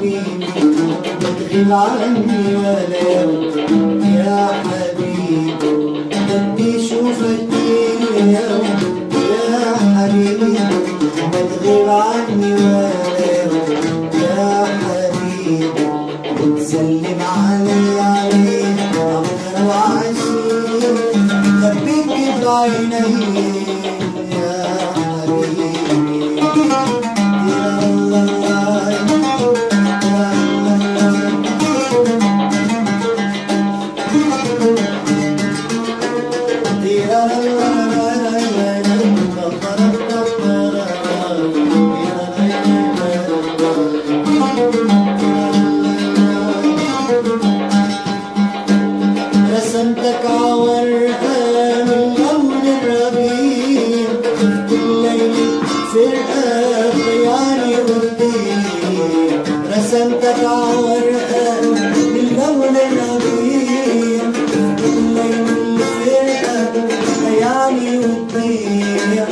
حبيبي ما تغيب عني ولا يوم يا حبيبي، بدي اشوفك كل يوم يا حبيبي ما تغيب عني ولا يوم يا حبيبي، وتسلم علي عليك عمر وعشير خبيك بعيني يا حبيبي. يا الله رسمتك عورقة من لون الربيع، كل ليلة فرقة خيالي وتضيع. رسمتك عورقة من لون الربيع، كل ليلة فرقة خيالي وتضيع.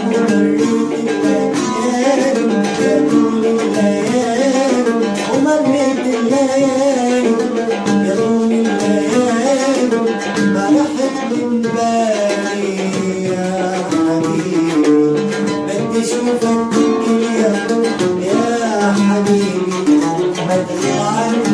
ومريت الليالي يا طول الليالي ما رحت من بالي يا حبيبي، بدي اشوفك كل يوم يا حبيبي ما تغيب عني